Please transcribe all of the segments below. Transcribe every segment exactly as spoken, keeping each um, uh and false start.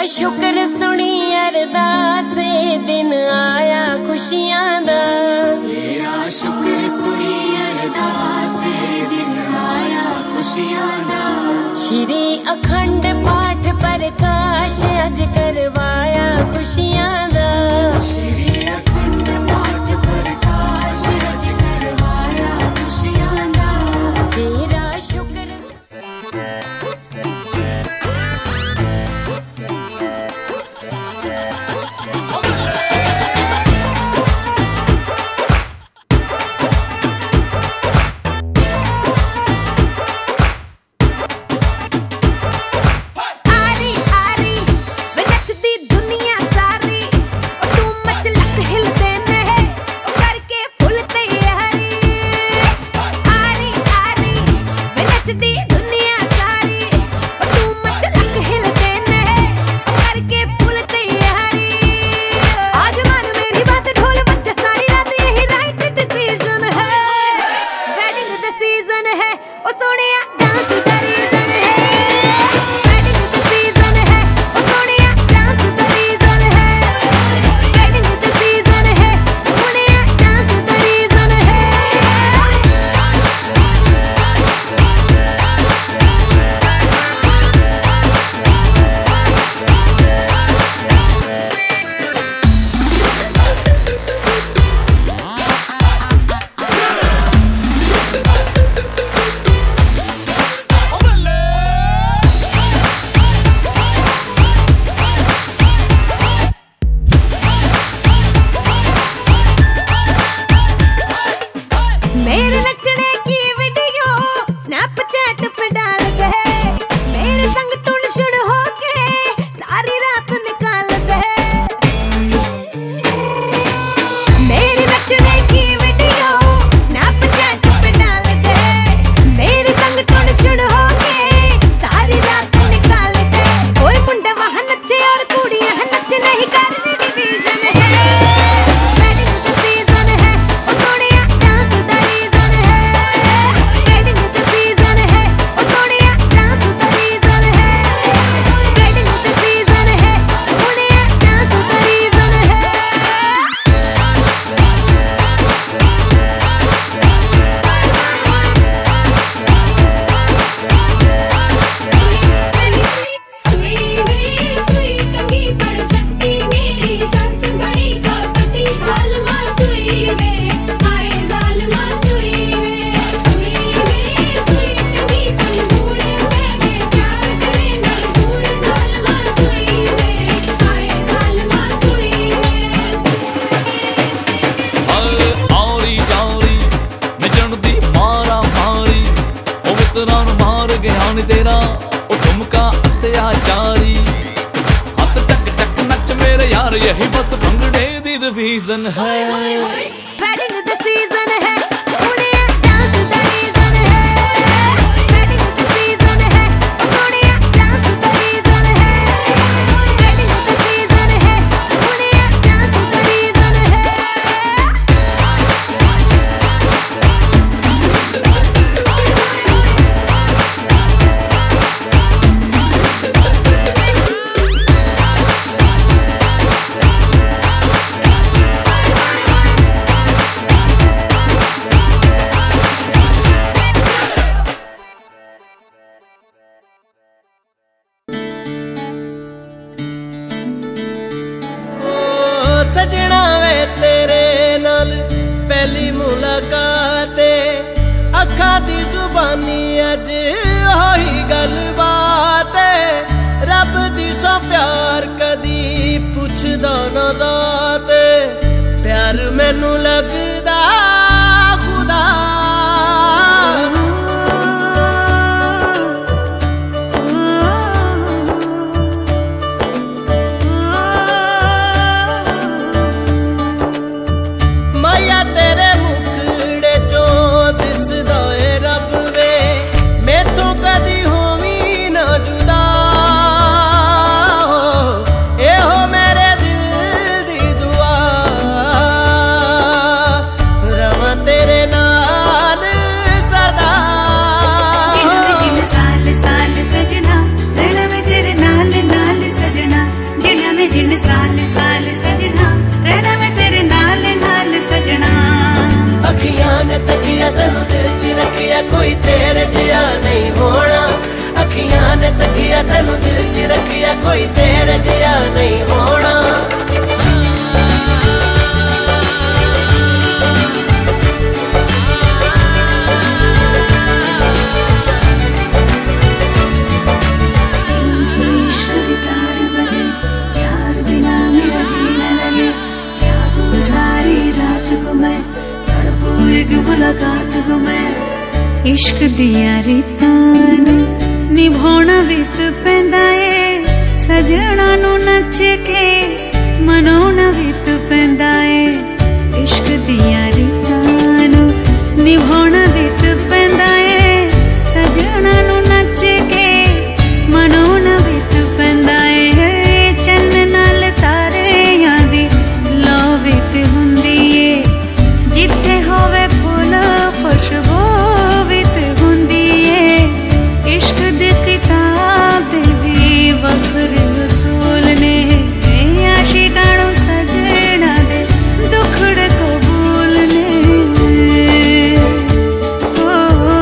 शुक्र सुनी अरदास दिन आया खुशियां दा। तेरा शुक्र सुनी अरदास दिन आया खुशियां दा। श्री अखंड पाठ प्रकाश अज करवाया खुशियां दा। श्री अखंड पाठ प्रकाश अज करवाया खुशियां दा। तेरा शुक्र तेरा ओ ठुमका अत्याचारी हाथ चक चक नच मेरे यार यही बस भंगड़े दी रिवीजन है। वेडिंग द सीजन है सोनिया डांस द रीजन है। वेडिंग द सीजन है सोनिया डांस द रीजन है। वेडिंग द सीजन है सोनिया डांस द रीजन है। सजना वे तेरे नाल पहली मुलाकात अखा दी जुबानी अज होई गलबात। रब दी सो प्यार कदी पुछदा ना जात प्यार मैनू लगदा खुदा दिन साल साल सजना, रहना मैं तेरे नाल नाल सजना। अखियां ने तकिया तेनू दिल च रखिया, कोई तेरे जिया नहीं होना। अखियां ने तकिया तेनू दिल च रखिया, कोई तेरे जिया नहीं होना। मुलाकात को मैं इश्क दिया रीतां निभाना वित पैंदा है, सजना नू नच के मनाउणा वित पैंदा है। इश्क दिया रीतां निभाना वित पैंदा है, सजना नू नच के मनाउणा वित पैंदा है। चन्न नाल तारे यादी लो वित हुंदी है, जिथे होवे खुशबू वित हुंदी है। इश्क दी किताब दे भी वखरे उसूल ने, आशिकाणू सजना दे दुखड़े कबूल ने। ओ,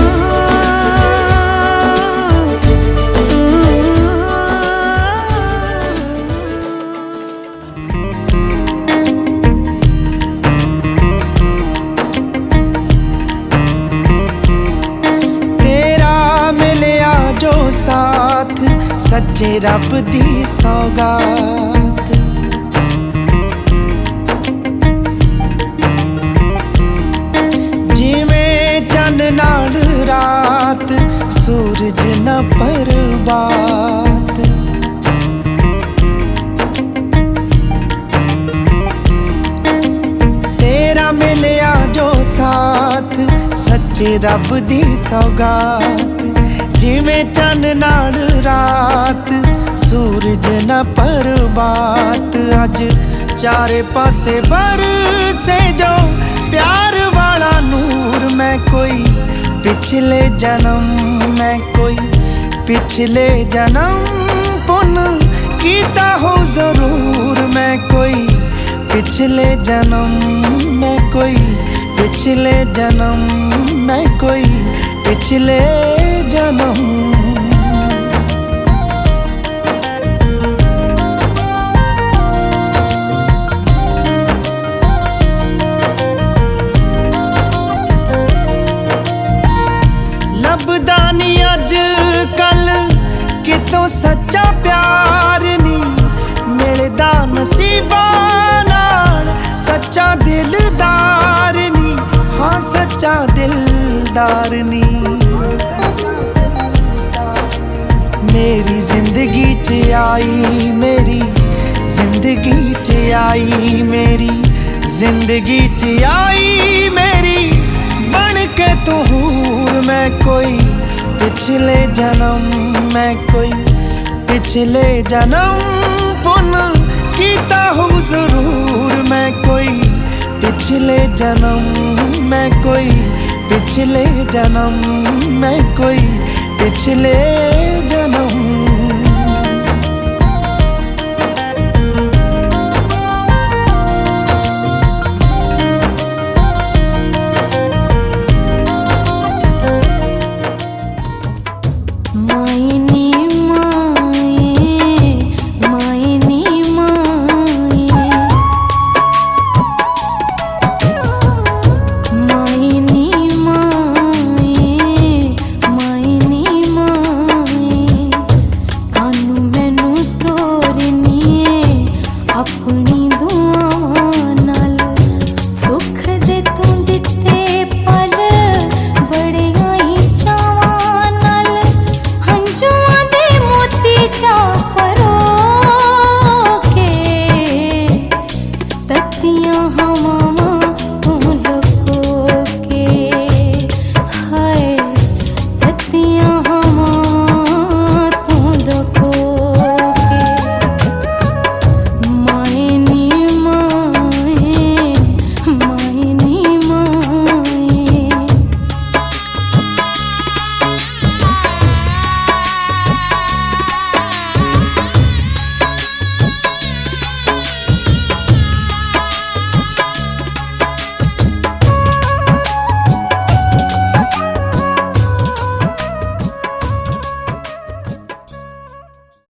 साथ सच्चे रब दी सौगात, जिवें चंद नाल रात सूरज न परबात। तेरा मिलिया जो साथ सच्चे रब दी सौगात, जिवें चन नाल रात सूरज न परबात। अज चारे पासे बरसे जो प्यार वाला नूर, मैं कोई पिछले जन्म, मैं कोई पिछले जन्म पुण्य कीता हो जरूर। मैं कोई पिछले जन्म, मैं कोई पिछले जन्म, मैं कोई पिछले जन्म। लभदा नी अज कल कितों सच्चा प्यार नी, मिलदा नसीबां नाल सच्चा दिलदार नी। हाँ सच्चा दिलदार नी। मेरी जिंदगी च आई, मेरी जिंदगी च आई, मेरी जिंदगी च आई, मेरी बन के तू हूर। मैं कोई पिछले जन्म, मैं कोई पिछले जन्म पुण्य कीता हो जरूर। मैं कोई पिछले जन्म, मैं कोई पिछले जन्म, मैं कोई पिछले